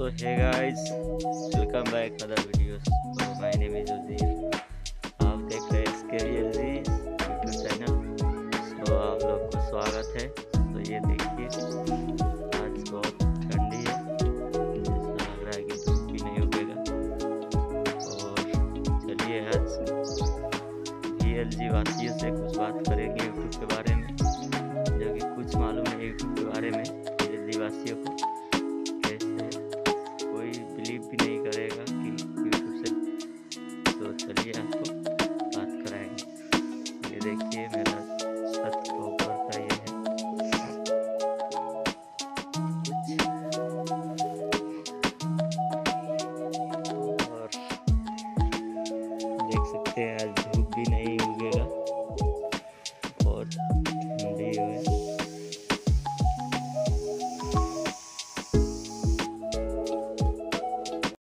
So hey guys, welcome back other videos. So my name is Uziर। आप देख रहे हैं SKLG यूट्यूब चैनल। तो आप लोग को स्वागत है। तो ये देखिए आज बहुत ठंडी है, ऐसा लग रहा है कि धूप भी नहीं उगेगा। और चलिए आज VLG वासियों से कुछ बात करेंगे यूट्यूब के बारे में।